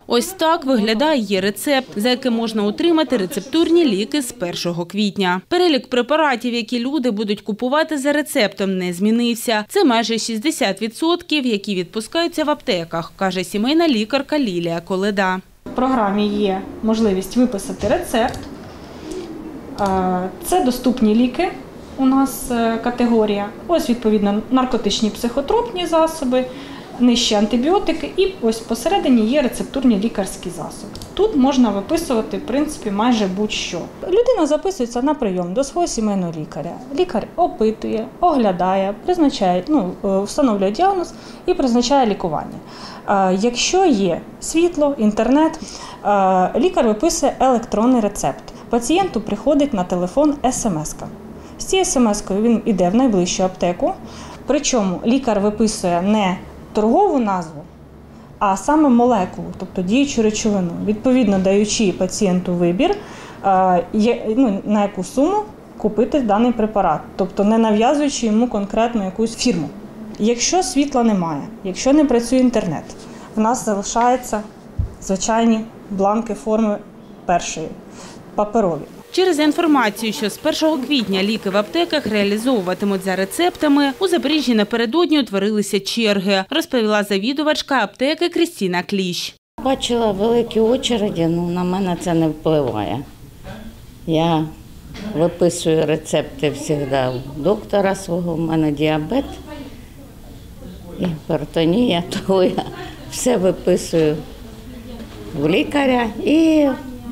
Ось так виглядає її рецепт, за яким можна отримати рецептурні ліки з 1 квітня. Перелік препаратів, які люди будуть купувати за рецептом, не змінився. Це майже 60%, які відпускаються в аптеках, каже сімейна лікарка Лілія Коледа. В програмі є можливість виписати рецепт. Це доступні ліки у нас категорія. Ось, відповідно, наркотичні психотропні засоби, нижчі антибіотики і ось посередині є рецептурні лікарські засоби. Тут можна виписувати, в принципі, майже будь-що. Людина записується на прийом до свого сімейного лікаря. Лікар опитує, оглядає, призначає, встановлює діагноз і призначає лікування. Якщо є світло, інтернет, лікар виписує електронний рецепт. Пацієнту приходить на телефон смс-ка. З цією смс-кою він йде в найближчу аптеку, причому лікар виписує не торгову назву, а саме молекулу, тобто діючу речовину, відповідно даючи пацієнту вибір, на яку суму купити даний препарат, тобто не нав'язуючи йому конкретно якусь фірму. Якщо світла немає, якщо не працює інтернет, в нас залишаються звичайні бланки форми першої, паперові. Через інформацію, що з 1 квітня ліки в аптеках реалізовуватимуть за рецептами, у Запоріжжі напередодні утворилися черги, розповіла завідувачка аптеки Крістіна Кліщ. Бачила великі очереді, на мене це не впливає. Я виписую рецепти завжди у доктора свого, у мене діабет, гіпертонія, то я все виписую у лікаря і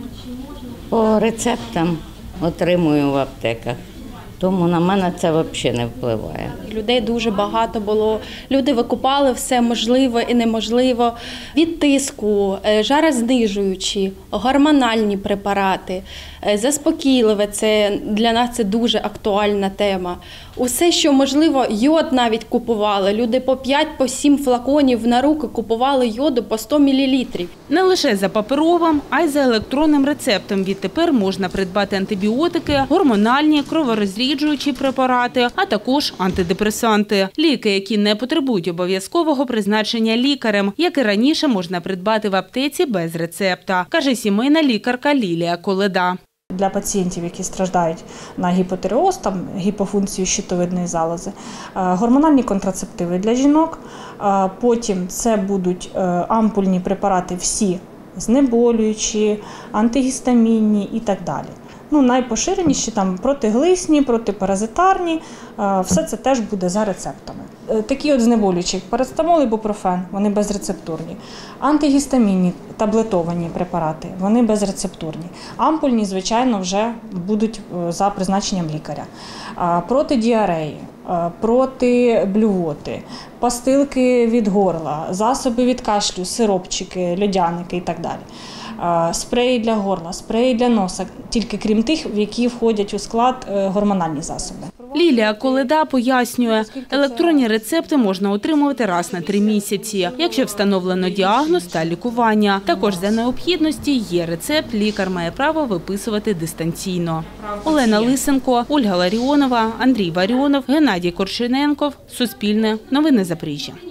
по рецептам отримую в аптеках. Тому на мене це взагалі не впливає. Людей дуже багато було. Люди викупали все можливе і неможливе. Від тиску, жарознижуючі, гормональні препарати, заспокійливе. Для нас це дуже актуальна тема. Усе, що можливо, йод навіть купували. Люди по 5-7 флаконів на руки купували йоду по 100 мл. Не лише за паперовим, а й за електронним рецептом відтепер можна придбати антибіотики, гормональні, кроворозріджуючі препарати, а також антидепресанти. Ліки, які не потребують обов'язкового призначення лікарем, як і раніше, можна придбати в аптеці без рецепта, каже сімейна лікарка Лілія Коледа. Для пацієнтів, які страждають на гіпотиреоз, гіпофункцію щитовидної залози, гормональні контрацептиви для жінок, потім це будуть ампульні препарати всі, знеболюючі, антигістамінні і так далі. Найпоширеніші протиглисні, протипаразитарні, все це теж буде за рецептами. Такі от знеболюючі, як парацетамол, ібупрофен, вони безрецептурні. Антигістамінні, таблетовані препарати, вони безрецептурні. Ампульні, звичайно, вже будуть за призначенням лікаря. Проти діареї, проти блювоти, пастилки від горла, засоби від кашлю, сиропчики, льодяники і так далі. Спреї для горла, спреї для носа, тільки крім тих, в які входять у склад гормональні засоби. Лілія Коледа пояснює, електронні рецепти можна отримувати раз на 3 місяці, якщо встановлено діагноз та лікування. Також за необхідності є рецепт, лікар має право виписувати дистанційно. Олена Лисенко, Ольга Ларіонова, Андрій Варіонов, Геннадій Коршуненков. Суспільне. Новини Запоріжжя.